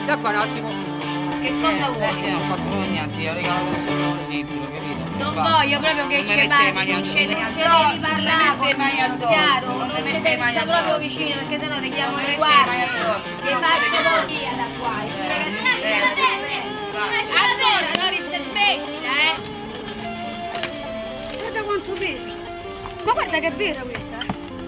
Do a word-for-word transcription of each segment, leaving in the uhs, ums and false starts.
Da qua un attimo. Che cosa vuoi? Eh, non ho fatto proprio niente, io regalo solo un libro, capito? Non voglio proprio che ci parli, non ce ne devi parlare con me, chiaro? Non me ne devi stare proprio vicino perché sennò ti chiamano le guardie. Ti faccio via da qua. Allora, Doris, smettila, eh! Guarda quanto pesa. Ma guarda che è vera questa.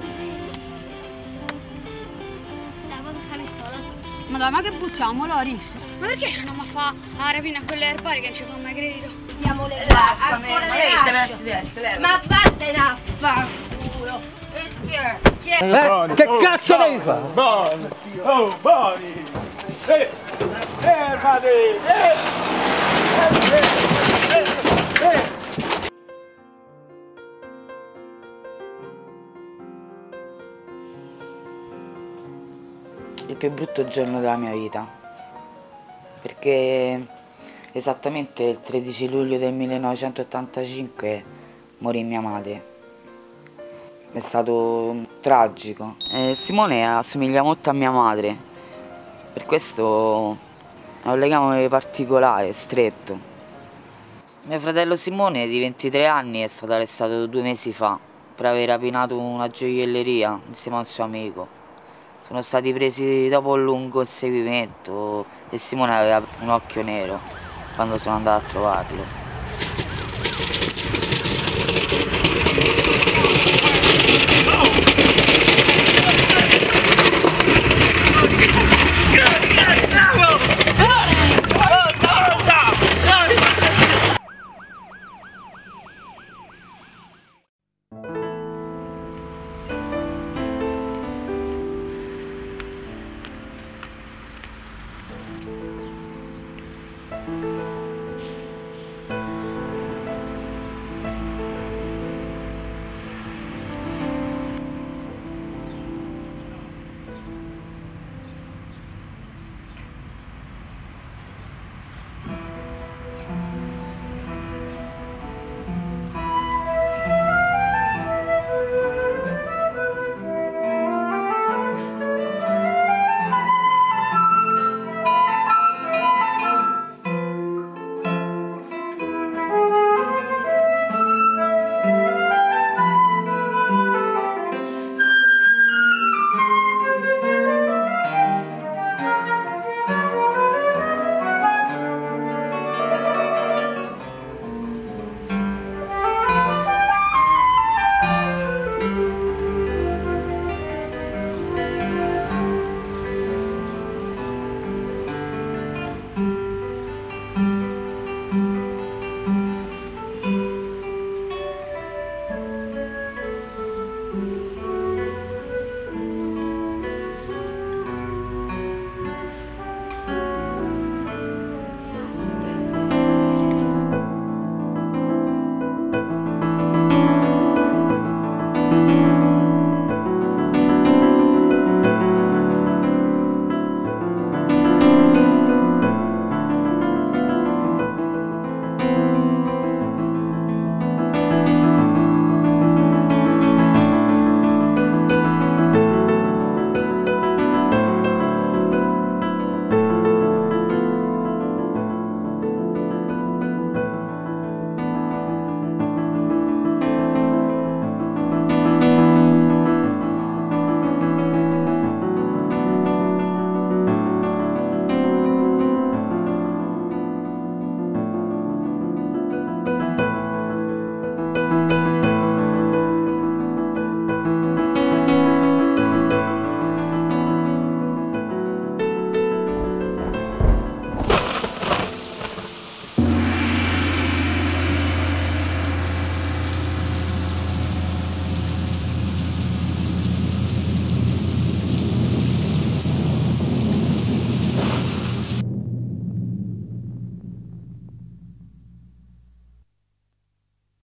Dai, cosa sta pistola? Madonna, ma che buttiamo, Loris? Ma perché ci andiamo a fare la rapina a quelle erbari che non ci fa mai credito? Diamo le lascia, ancora le lascia. Ma vattene a fanculo. Eh, che cazzo devi fare? Buoni! Oh, buoni! Eh! Fermati! Eh! Eh! Eh! Eh! Il più brutto giorno della mia vita, perché esattamente il tredici luglio del millenovecentottantacinque morì mia madre. È stato tragico. E Simone assomiglia molto a mia madre, per questo è un legame particolare, stretto. Mio fratello Simone, di ventitré anni, è stato arrestato due mesi fa per aver rapinato una gioielleria insieme a un suo amico. Sono stati presi dopo un lungo inseguimento e Simone aveva un occhio nero quando sono andato a trovarlo. Oh!